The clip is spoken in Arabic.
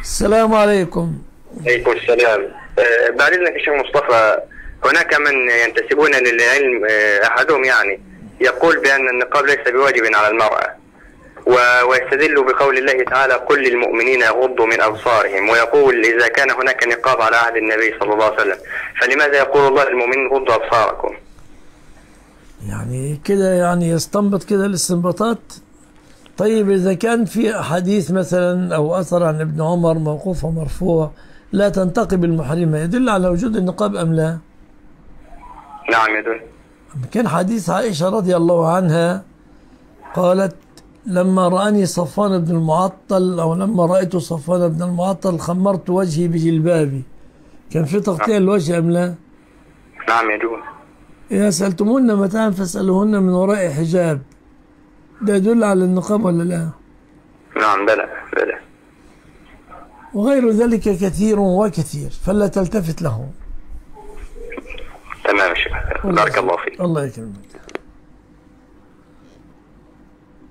السلام عليكم. عليكم السلام. بعد إذنك يا شيخ مصطفى، هناك من ينتسبون للعلم، أحدهم يعني يقول بأن النقاب ليس بواجب على المرأة، ويستدل بقول الله تعالى: قل للمؤمنين يغضوا من أبصارهم، ويقول إذا كان هناك نقاب على عهد النبي صلى الله عليه وسلم فلماذا يقول الله للمؤمنين غضوا أبصاركم؟ يعني كده يعني يستنبط كده الاستنباطات. طيب إذا كان في أحاديث مثلا أو أثر عن ابن عمر موقوف ومرفوع لا تنتقب المحرمة، يدل على وجود النقاب أم لا؟ نعم يدل. كان حديث عائشة رضي الله عنها قالت: لما رآني صفوان بن المعطل، أو لما رأيت صفوان بن المعطل خمرت وجهي بجلبابي. كان في تغطية الوجه أم لا؟ نعم يدل. إذا سألتموهن متاعا فاسألوهن من وراء حجاب، ده يدل على النقاب ولا لا؟ نعم بلى بلى. وغير ذلك كثير وكثير، فلا تلتفت له. تمام يا شيخ، بارك الله فيك. الله يكرمك.